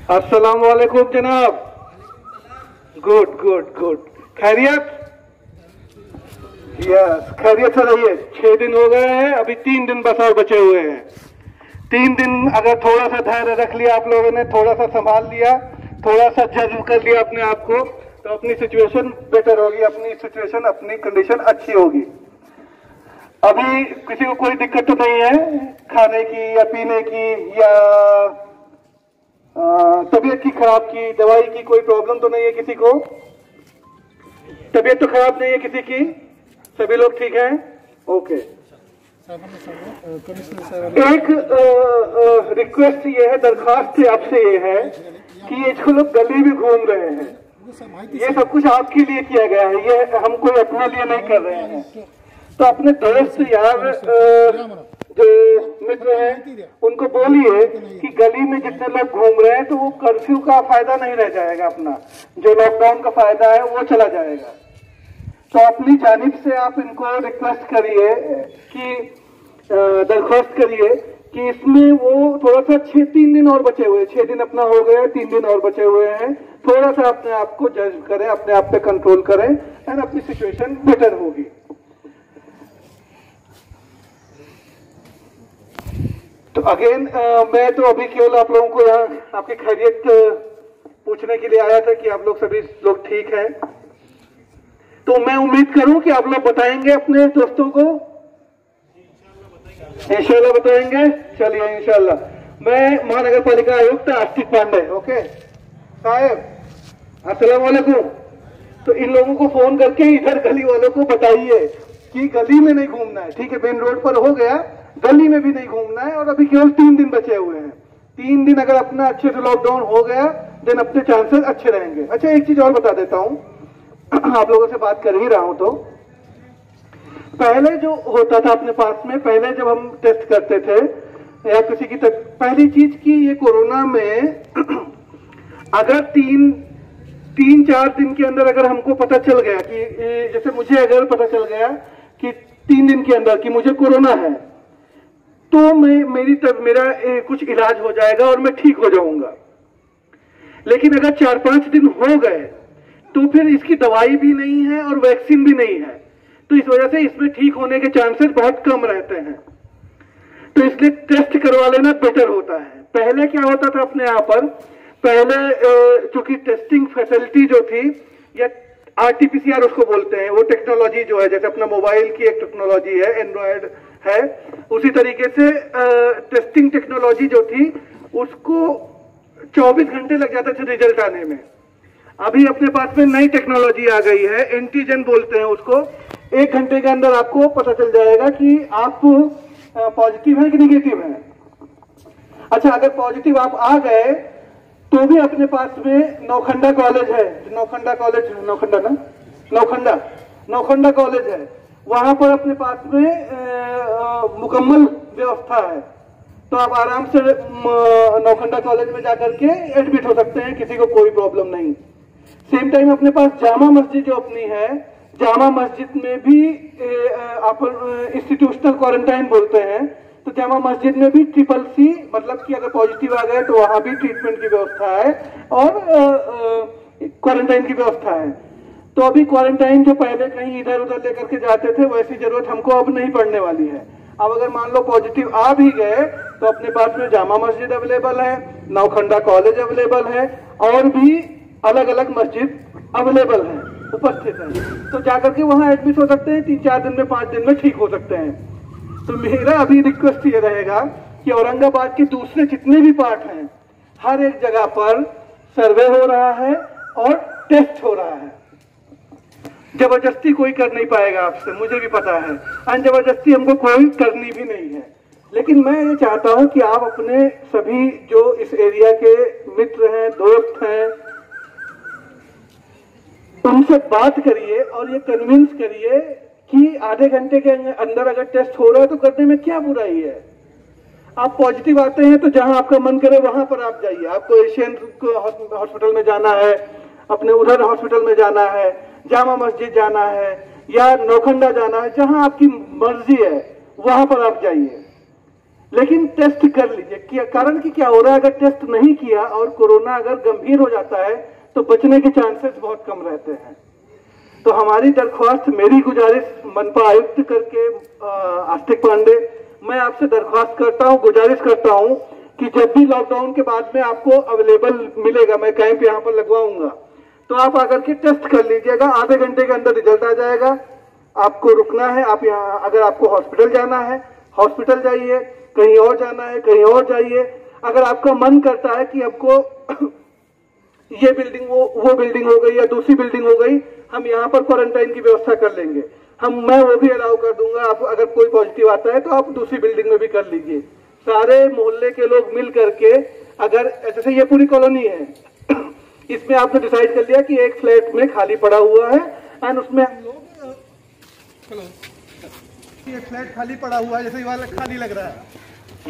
अस्सलाम वालेकुम जनाब। Good good good. खैरियत? यस, खैरियत से रहिए। 6 दिन हो गए हैं, अभी 3 दिन बस और बचे हुए हैं। 3 दिन अगर थोड़ा सा धैर्य रख लिया आप लोगों ने, थोड़ा सा संभाल लिया, थोड़ा सा जज्ब कर लिया अपने आप को, तो अपनी सिचुएशन बेटर होगी, अपनी सिचुएशन, अपनी कंडीशन अच्छी होगी। अभी किसी को कोई दिक्कत तो नहीं है खाने की या पीने की या तबीयत की खराब की, दवाई की कोई प्रॉब्लम तो नहीं है किसी को? तबीयत तो खराब नहीं है किसी की? सभी लोग ठीक हैं? ओके। एक रिक्वेस्ट ये है, दरखास्त आपसे ये है कि ये जो लोग गली में घूम रहे हैं, ये सब कुछ आपके लिए किया गया है, ये हम कोई अपने लिए नहीं कर रहे हैं। तो अपने दोस्त यार जो मित्र हैं उनको बोलिए कि गली में जितने लोग घूम रहे हैं तो वो कर्फ्यू का फायदा नहीं रह जाएगा, अपना जो लॉकडाउन का फायदा है वो चला जाएगा। तो अपनी जानिब से आप इनको रिक्वेस्ट करिए कि दरख्वास्त करिए कि इसमें वो थोड़ा सा 3 दिन और बचे हुए, 6 दिन अपना हो गया, 3 दिन और बचे हुए हैं, थोड़ा सा अपने आप को जज करें, अपने आप पे कंट्रोल करें एंड अपनी सिचुएशन बेटर होगी। तो अगेन मैं तो अभी केवल आप लोगों को यहाँ आपकी खैरियत पूछने के लिए आया था कि आप लोग सभी लोग ठीक हैं। तो मैं उम्मीद करूं कि आप लोग बताएंगे अपने दोस्तों को, इंशाल्लाह बताएंगे। चलिए इंशाल्लाह। मैं महानगर पालिका आयुक्त आस्तिक पांडे, ओके साहब, अस्सलाम वालेकुम। तो इन लोगों को फोन करके इधर गली वालों को बताइए कि गली में नहीं घूमना है, ठीक है? मेन रोड पर हो गया, गली में भी नहीं घूमना है। और अभी केवल 3 दिन बचे हुए हैं। 3 दिन अगर अपना अच्छे से लॉकडाउन हो गया देन अपने चांसेस अच्छे रहेंगे। अच्छा, एक चीज और बता देता हूं, आप लोगों से बात कर ही रहा हूं तो पहले जो होता था अपने पास में, पहले जब हम टेस्ट करते थे या किसी की पहली चीज की ये कोरोना में अगर 3-4 दिन के अंदर अगर हमको पता चल गया कि जैसे मुझे अगर पता चल गया कि 3 दिन के अंदर कि मुझे कोरोना है, तो मेरा कुछ इलाज हो जाएगा और मैं ठीक हो जाऊंगा। लेकिन अगर 4-5 दिन हो गए तो फिर इसकी दवाई भी नहीं है और वैक्सीन भी नहीं है, तो इस वजह से इसमें ठीक होने के चांसेस बहुत कम रहते हैं। तो इसलिए टेस्ट करवा लेना बेटर होता है। पहले क्या होता था अपने यहाँ पर, पहले चूंकि टेस्टिंग फैसिलिटी जो थी या RT-PCR उसको बोलते हैं, वो टेक्नोलॉजी जो है, जैसे अपना मोबाइल की एक टेक्नोलॉजी है, एंड्रॉयड है, उसी तरीके से टेस्टिंग टेक्नोलॉजी जो थी उसको 24 घंटे लग जाते थे रिजल्ट आने में। अभी अपने पास में नई टेक्नोलॉजी आ गई है, एंटीजन बोलते हैं उसको। 1 घंटे के अंदर आपको पता चल जाएगा कि आप पॉजिटिव है कि निगेटिव है। अच्छा, अगर पॉजिटिव आप आ गए तो भी अपने पास में नौखंडा कॉलेज है, नौखंडा कॉलेज, नौखंडा कॉलेज है, वहां पर अपने पास में मुकम्मल व्यवस्था है। तो आप आराम से नौखंडा कॉलेज में जाकर के एडमिट हो सकते हैं, किसी को कोई प्रॉब्लम नहीं। सेम टाइम अपने पास जामा मस्जिद जो अपनी है, जामा मस्जिद में भी आप इंस्टीट्यूशनल क्वारंटाइन बोलते हैं, तो जामा मस्जिद में भी CCC, मतलब कि अगर पॉजिटिव आ गए तो वहां भी ट्रीटमेंट की व्यवस्था है और क्वारंटाइन की व्यवस्था है। तो अभी क्वारंटाइन जो पहले कहीं इधर उधर लेकर के जाते थे, वैसी जरूरत हमको अब नहीं पड़ने वाली है। अब अगर मान लो पॉजिटिव आ भी गए तो अपने पास में जामा मस्जिद अवेलेबल है, नौखंडा कॉलेज अवेलेबल है और भी अलग अलग मस्जिद अवेलेबल है, उपस्थित है। तो जाकर के वहां एडमिट हो सकते हैं, 3-4 दिन में, 5 दिन में ठीक हो सकते हैं। तो मेरा अभी रिक्वेस्ट ये रहेगा कि औरंगाबाद के दूसरे जितने भी पार्ट हैं, हर एक जगह पर सर्वे हो रहा है और टेस्ट हो रहा है। जबरदस्ती कोई कर नहीं पाएगा आपसे, मुझे भी पता है, और जबरदस्ती हमको कोई करनी भी नहीं है। लेकिन मैं ये चाहता हूं कि आप अपने सभी जो इस एरिया के मित्र हैं, दोस्त हैं, उनसे बात करिए और ये कन्विंस करिए कि आधे घंटे के अंदर अगर टेस्ट हो रहा है तो करने में क्या बुराई है। आप पॉजिटिव आते हैं तो जहां आपका मन करे वहां पर आप जाइए। आपको एशियन हॉस्पिटल में जाना है, अपने उधर हॉस्पिटल में जाना है, जामा मस्जिद जाना है या नौखंडा जाना है, जहां आपकी मर्जी है वहां पर आप जाइए। लेकिन टेस्ट कर लीजिए। कारण कि क्या हो रहा है, अगर टेस्ट नहीं किया और कोरोना अगर गंभीर हो जाता है तो बचने के चांसेस बहुत कम रहते हैं। तो हमारी दरख्वास्त, मेरी गुजारिश मनपा आयुक्त करके आस्तिक पांडे, मैं आपसे दरख्वास्त करता हूं, गुजारिश करता हूं कि जब भी लॉकडाउन के बाद में आपको अवेलेबल मिलेगा, मैं कैंप यहां पर लगवाऊंगा, तो आप आकर के टेस्ट कर लीजिएगा। आधे घंटे के अंदर रिजल्ट आ जाएगा। आपको रुकना है, आप यहाँ, अगर आपको हॉस्पिटल जाना है हॉस्पिटल जाइए, कहीं और जाना है कहीं और जाइए। अगर आपका मन करता है कि आपको ये बिल्डिंग वो बिल्डिंग हो गई या दूसरी बिल्डिंग हो गई, हम यहाँ पर क्वारंटाइन की व्यवस्था कर लेंगे, मैं वो भी अलाउ कर दूंगा। आप अगर कोई पॉजिटिव आता है तो आप दूसरी बिल्डिंग में भी कर लीजिए। सारे मोहल्ले के लोग मिल करके, अगर जैसे ये पूरी कॉलोनी है, इसमें आपने डिसाइड कर लिया कि एक फ्लैट में खाली पड़ा हुआ है एंड उसमें हम लोग, ये फ्लैट खाली पड़ा हुआ है, जैसे ये वाला खाली लग रहा है,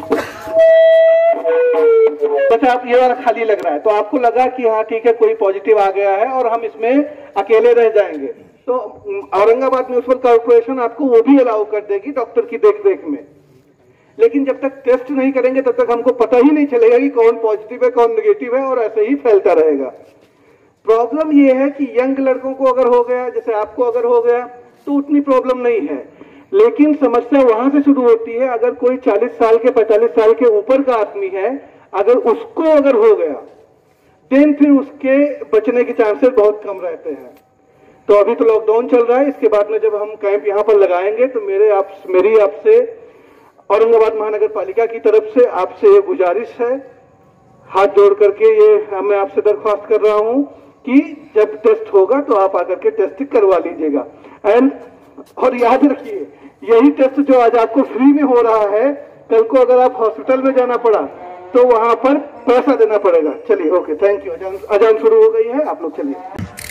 अच्छा आप ये वाला खाली लग रहा है, तो आपको लगा कि हाँ ठीक है कोई पॉजिटिव आ गया है और हम इसमें अकेले रह जाएंगे, तो औरंगाबाद म्युनिसिपल कॉर्पोरेशन आपको वो भी अलाउ कर देगी डॉक्टर की देखरेख में। लेकिन जब तक टेस्ट नहीं करेंगे तब तक हमको पता ही नहीं चलेगा कि कौन पॉजिटिव है कौन नेगेटिव है, और ऐसे ही फैलता रहेगा। प्रॉब्लम ये है कि यंग लड़कों को अगर हो गया, जैसे आपको अगर हो गया, तो उतनी प्रॉब्लम नहीं है, लेकिन समस्या वहां से शुरू होती है अगर कोई 40 साल के 45 साल के ऊपर का आदमी है, अगर उसको अगर हो गया, देन फिर उसके बचने के चांसेस बहुत कम रहते हैं। तो अभी तो लॉकडाउन चल रहा है, इसके बाद में जब हम कैंप यहाँ पर लगाएंगे तो मेरी आपसे औरंगाबाद महानगर पालिका की तरफ से आपसे ये गुजारिश है, हाथ जोड़ करके ये मैं आपसे दरख्वास्त कर रहा हूं कि जब टेस्ट होगा तो आप आकर के टेस्ट करवा लीजिएगा। और याद रखिए, यही टेस्ट जो आज आपको फ्री में हो रहा है, कल को अगर आप हॉस्पिटल में जाना पड़ा तो वहां पर पैसा देना पड़ेगा। चलिए, ओके, थैंक यू। अजान शुरू हो गई है, आप लोग चलिए।